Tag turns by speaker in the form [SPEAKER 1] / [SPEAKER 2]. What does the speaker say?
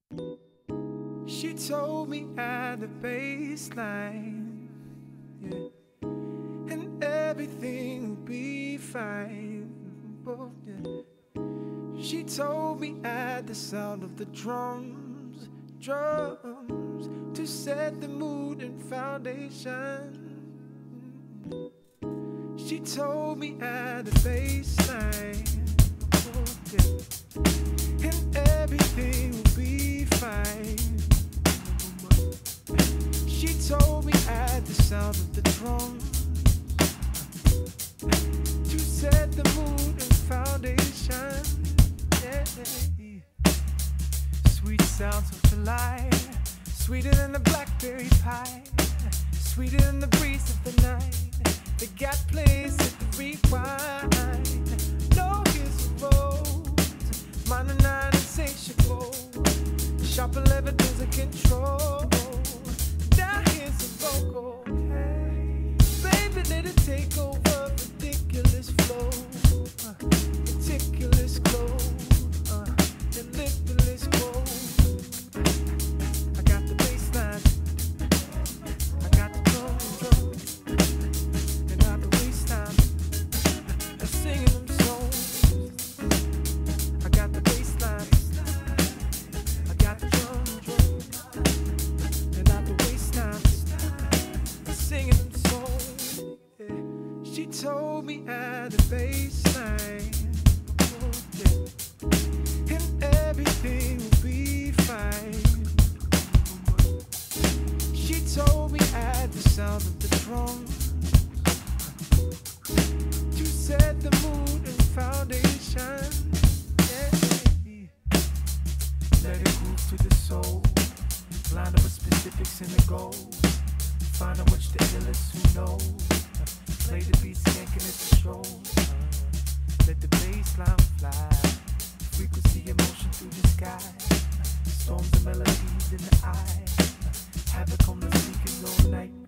[SPEAKER 1] She told me at the baseline, yeah, and everything will be fine. Oh, yeah. She told me at the sound of the drums, to set the mood and foundation. She told me at the baseline, oh, yeah, and everything will be fine. She told me at the sound of the drums to set the mood and foundation. Yeah. Sweet sounds of July, sweeter than the blackberry pie, sweeter than the breeze of the night. They got place at the rewind. No, here's a rose, minor 9 insatiable, sharp 11 does a control. Now here's a vocal, hey, baby, let it take over. Ridiculous flow, meticulous glow, and limitless glow. I got the bassline, I got the drum, and I the waistline. I'm singing them songs. I got the bassline, I got the drum, and I the waistline. I'm singing them songs. Yeah. She told me at the baseline, oh, yeah, and everything will be fine. She told me at the sound of the drum to set the mood and foundation. Yeah. Let it groove to the soul, line up with specifics and the goals. Find out which the illest who knows. Play the beat, skanking at the stroll. Let the bassline fly. Frequency, emotion through the sky. Storms and melodies in the eye. Havoc on the speakers all night.